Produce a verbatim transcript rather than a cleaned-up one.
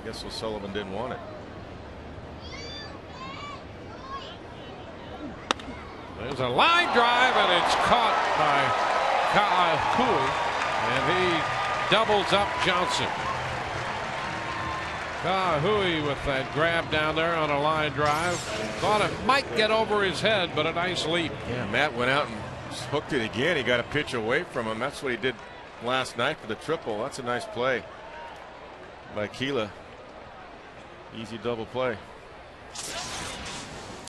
guess O'Sullivan didn't want it. There's a line drive, and it's caught by Kahui, and he doubles up Johnson. Kahui with that grab down there on a line drive. Thought it might get over his head, but a nice leap. Yeah, Matt went out and hooked it again. He got a pitch away from him. That's what he did last night for the triple. That's a nice play by Keela. Easy double play.